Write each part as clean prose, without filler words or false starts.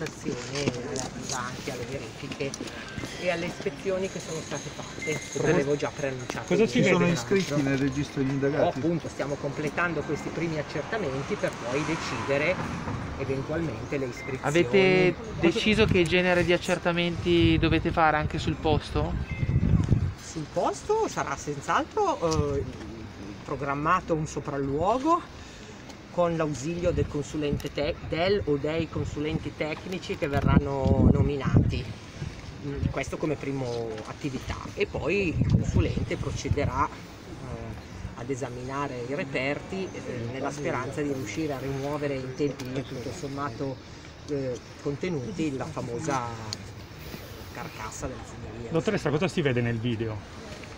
progettazione relativa anche alle verifiche e alle ispezioni che sono state fatte, come avevo già preannunciato. Cosa ci sono iscritti nel registro degli indagati? Appunto, stiamo completando questi primi accertamenti per poi decidere eventualmente le iscrizioni. Avete deciso che genere di accertamenti dovete fare anche sul posto? Sul posto sarà senz'altro programmato un sopralluogo con l'ausilio del consulente o dei consulenti tecnici che verranno nominati. Questo come primo attività, e poi il consulente procederà ad esaminare i reperti nella speranza di riuscire a rimuovere in tempi tutto sommato contenuti la famosa carcassa della funivia. Dottoressa, cosa si vede nel video?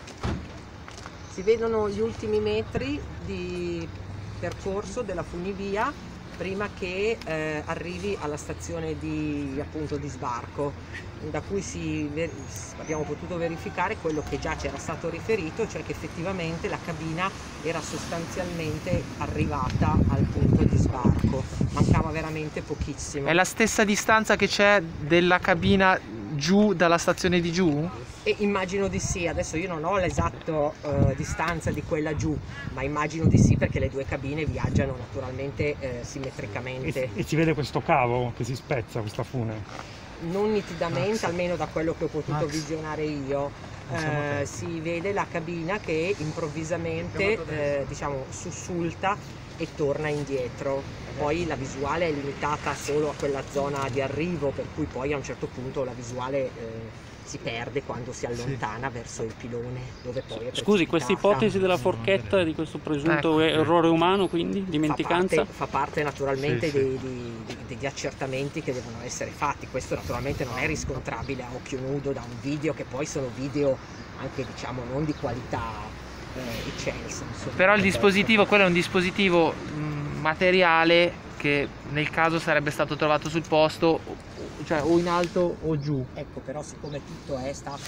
Si vedono gli ultimi metri di percorso della funivia prima che arrivi alla stazione di sbarco, da cui abbiamo potuto verificare quello che già ci era stato riferito, cioè che effettivamente la cabina era sostanzialmente arrivata al punto di sbarco, mancava veramente pochissimo. È la stessa distanza che c'è della cabina giù dalla stazione di giù? E immagino di sì, adesso io non ho l'esatta distanza di quella giù, ma immagino di sì perché le due cabine viaggiano naturalmente simmetricamente. E si vede questo cavo che si spezza, questa fune? Non nitidamente, almeno da quello che ho potuto visionare io. Si vede la cabina che improvvisamente sussulta e torna indietro. Poi la visuale è limitata solo a quella zona di arrivo, per cui poi a un certo punto la visuale si perde quando si allontana verso il pilone, dove poi è precipitata. Scusi, questa ipotesi della forchetta e di questo presunto errore umano, quindi dimenticanza? Fa parte naturalmente degli accertamenti che devono essere fatti. Questo naturalmente non è riscontrabile a occhio nudo da un video, che poi sono video anche non di qualità eccelsa. Però il dispositivo, quello è un dispositivo materiale che nel caso sarebbe stato trovato sul posto, cioè o in alto o giù. Ecco, però siccome tutto è stato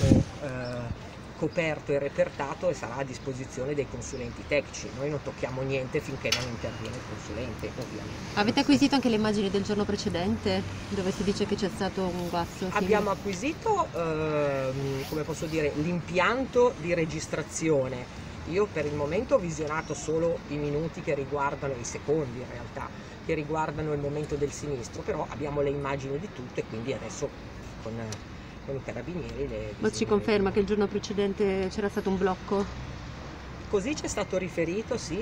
coperto e repertato e sarà a disposizione dei consulenti tecnici, noi non tocchiamo niente finché non interviene il consulente, ovviamente. Avete acquisito anche le immagini del giorno precedente, dove si dice che c'è stato un guasto? Abbiamo acquisito, come posso dire, l'impianto di registrazione. Io per il momento ho visionato solo i minuti che riguardano, i secondi in realtà, che riguardano il momento del sinistro, però abbiamo le immagini di tutto e quindi adesso con i carabinieri le... Ma ci conferma che il giorno precedente c'era stato un blocco? Così ci è stato riferito, sì,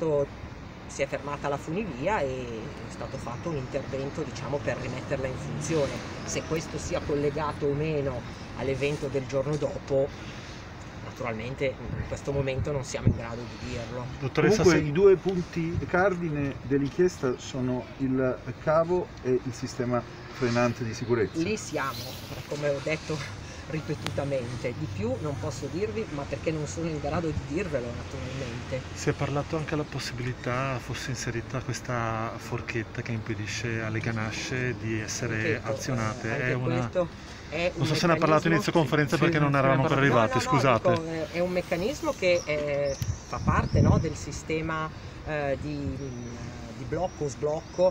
si è fermata la funivia e è stato fatto un intervento per rimetterla in funzione. Se questo sia collegato o meno all'evento del giorno dopo, naturalmente in questo momento non siamo in grado di dirlo. Dottoressa, comunque i due punti cardine dell'inchiesta sono il cavo e il sistema frenante di sicurezza. Lì siamo, come ho detto ripetutamente, di più non posso dirvi, ma perché non sono in grado di dirvelo naturalmente. Si è parlato anche della possibilità fosse inserita questa forchetta che impedisce alle ganasce di essere azionate. Non so se ne ha parlato inizio conferenza perché non eravamo ancora arrivati, scusate. Dico, è un meccanismo che fa parte del sistema di blocco o sblocco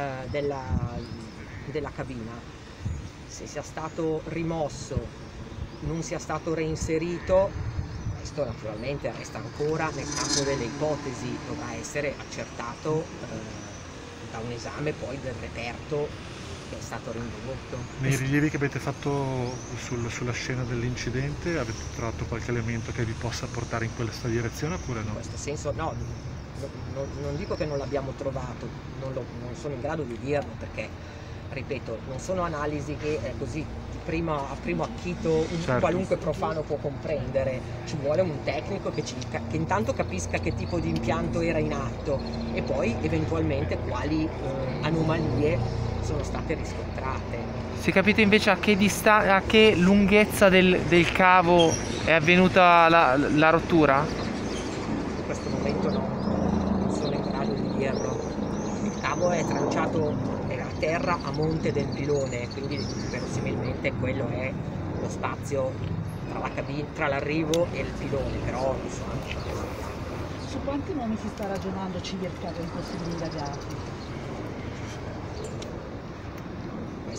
della cabina. Se sia stato rimosso, non sia stato reinserito, questo naturalmente resta ancora nel campo delle ipotesi, dovrà essere accertato da un esame poi del reperto che è stato rinvenuto. Nei rilievi che avete fatto sulla scena dell'incidente avete trovato qualche elemento che vi possa portare in questa direzione oppure no? In questo senso no, non dico che non l'abbiamo trovato, non sono in grado di dirlo perché, ripeto, non sono analisi che così a primo acchito qualunque profano può comprendere. Ci vuole un tecnico che intanto capisca che tipo di impianto era in atto e poi eventualmente quali anomalie sono state riscontrate. Si è capito invece a che lunghezza del cavo è avvenuta la rottura? In questo momento non sono in grado di dirlo. Il cavo è tranciato a terra a monte del pilone, quindi verosimilmente quello è lo spazio tra l'arrivo e il pilone, però non so anche. Su quanti nomi si sta ragionando circa dei possibili indagati?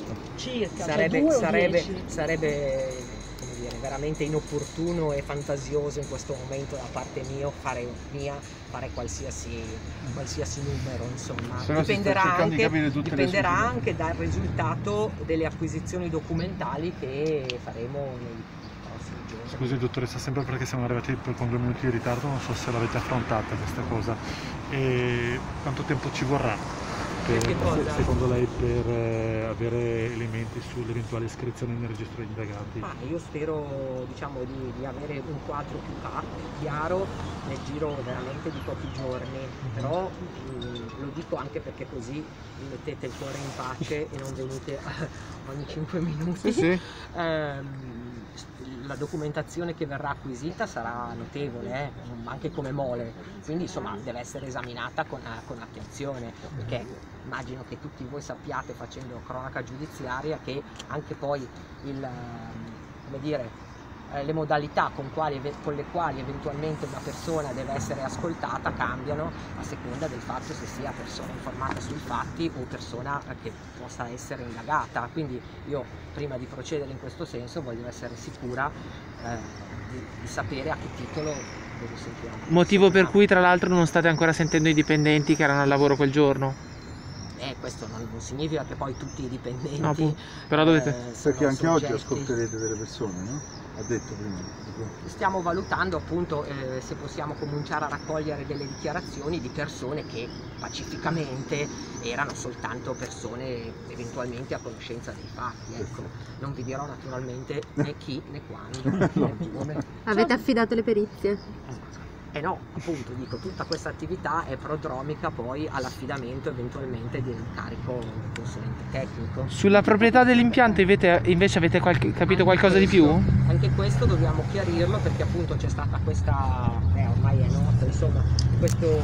questo? Circa, sarebbe, cioè 2 o sarebbe, 10? sarebbe come dire, veramente inopportuno e fantasioso in questo momento da parte mia fare qualsiasi numero, insomma. Se no si sta cercando di capire tutte le Dipenderà sfumature. anche dal risultato delle acquisizioni documentali che faremo nei prossimi giorni. Scusi dottoressa, sempre perché siamo arrivati con 2 minuti di ritardo, non so se l'avete affrontata questa cosa. E quanto tempo ci vorrà? Che cosa? Secondo lei per avere elementi sulle eventuali iscrizioni nel registro degli indagati? Ma io spero, diciamo, di avere un quadro più chiaro nel giro veramente di pochi giorni, però lo dico anche perché così mi mettete il cuore in pace e non venite ogni 5 minuti. Sì. La documentazione che verrà acquisita sarà notevole, anche come mole, quindi insomma deve essere esaminata con attenzione, perché immagino che tutti voi sappiate, facendo cronaca giudiziaria, che anche poi come dire, le modalità con le quali eventualmente una persona deve essere ascoltata cambiano a seconda del fatto se sia persona informata sui fatti o persona che possa essere indagata. Quindi io, prima di procedere in questo senso, voglio essere sicura di sapere a che titolo devo sentire. Motivo per cui tra l'altro non state ancora sentendo i dipendenti che erano al lavoro quel giorno? Questo non significa che poi tutti i dipendenti No, però dovete... Perché anche oggi soggetti. ascolterete delle persone, no? Ha detto prima. Stiamo valutando appunto se possiamo cominciare a raccogliere delle dichiarazioni di persone che pacificamente erano soltanto persone eventualmente a conoscenza dei fatti, ecco. Non vi dirò naturalmente né chi né quando né come. Avete affidato le perizie? No, appunto dico, tutta questa attività è prodromica poi all'affidamento eventualmente dell'incarico consulente tecnico. Sulla proprietà dell'impianto invece avete capito qualcosa di più? Anche questo dobbiamo chiarirlo, perché appunto c'è stata questa, ormai è noto, insomma, questo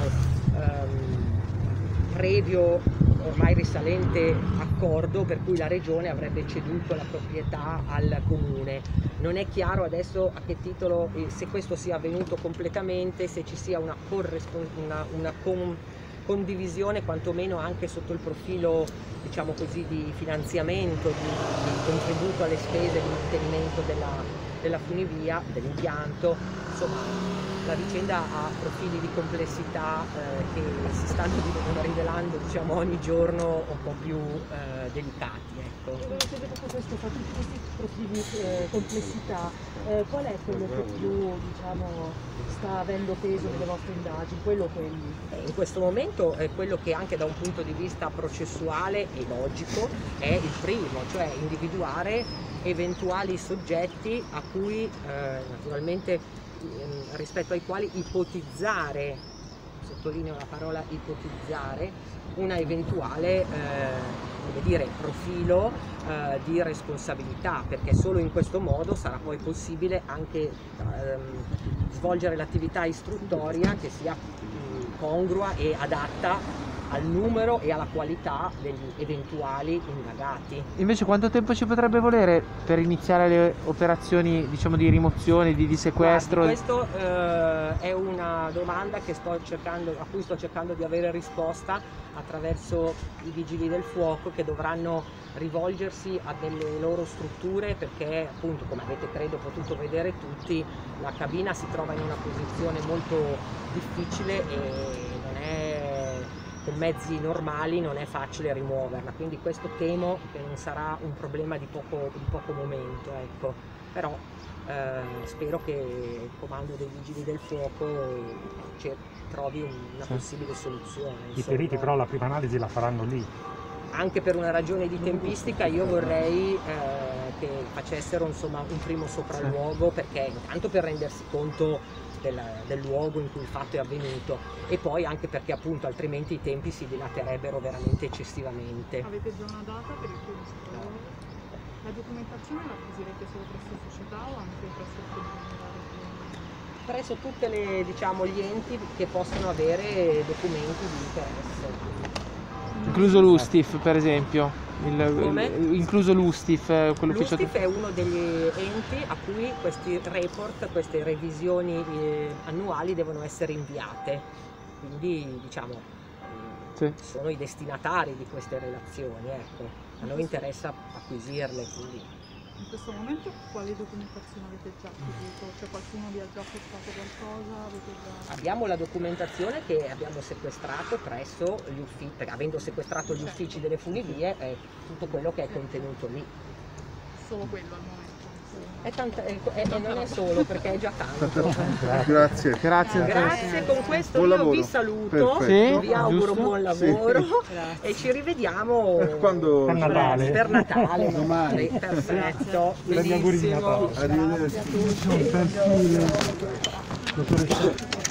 previo ormai risalente accordo per cui la regione avrebbe ceduto la proprietà al comune. Non è chiaro adesso a che titolo, se questo sia avvenuto completamente, se ci sia una condivisione quantomeno anche sotto il profilo, diciamo così, di finanziamento, di contributo alle spese di mantenimento della funivia, dell'impianto. Insomma, la vicenda ha profili di complessità che si stanno rivelando, diciamo, ogni giorno un po' più delicati. Ecco. Volevo chiedere proprio questo, fra tutti questi profili complessità, qual è quello che più, diciamo, sta avendo peso nelle vostre indagini, quello o quelli? In questo momento quello che anche da un punto di vista processuale e logico è il primo, cioè individuare eventuali soggetti a cui naturalmente rispetto ai quali ipotizzare, sottolineo la parola ipotizzare, una eventuale come dire, profilo di responsabilità, perché solo in questo modo sarà poi possibile anche svolgere l'attività istruttoria che sia congrua e adatta al numero e alla qualità degli eventuali indagati. Invece quanto tempo ci potrebbe volere per iniziare le operazioni, diciamo, di rimozione, di sequestro? Questa è una domanda che a cui sto cercando di avere risposta attraverso i vigili del fuoco, che dovranno rivolgersi a delle loro strutture, perché appunto, come avete credo potuto vedere tutti, la cabina si trova in una posizione molto difficile e non è, con mezzi normali non è facile rimuoverla, quindi questo temo che non sarà un problema di poco momento, ecco. Però spero che il comando dei vigili del fuoco trovi una possibile soluzione. I periti però la prima analisi la faranno lì. Anche per una ragione di tempistica io vorrei che facessero, insomma, un primo sopralluogo, perché intanto per rendersi conto del luogo in cui il fatto è avvenuto, e poi anche perché appunto altrimenti i tempi si dilaterebbero veramente eccessivamente. Avete già una data per il primo? La documentazione la acquisirete solo presso società o anche presso il comune? Presso tutte le, diciamo, gli enti che possono avere documenti di interesse. Incluso l'USTIF, per esempio. Incluso l'USTIF, quello ufficio. L'USTIF è uno degli enti a cui questi report, queste revisioni annuali devono essere inviate, quindi diciamo sono i destinatari di queste relazioni, ecco. A noi interessa acquisirle, quindi. In questo momento quali documentazioni avete già acquisito? Cioè qualcuno vi ha già portato qualcosa? Abbiamo la documentazione che abbiamo sequestrato presso gli uffici, perché avendo sequestrato gli uffici delle funivie, è tutto quello che è contenuto lì. Solo quello al momento? Non è solo, perché è già tanto. Grazie. Grazie, con questo buon io lavoro. Vi saluto, Perfetto. vi auguro buon lavoro e ci rivediamo quando per Natale. Per Natale. Domani. Perfetto, Per gli auguri di Natale. benissimo. Arrivederci. Grazie a tutti.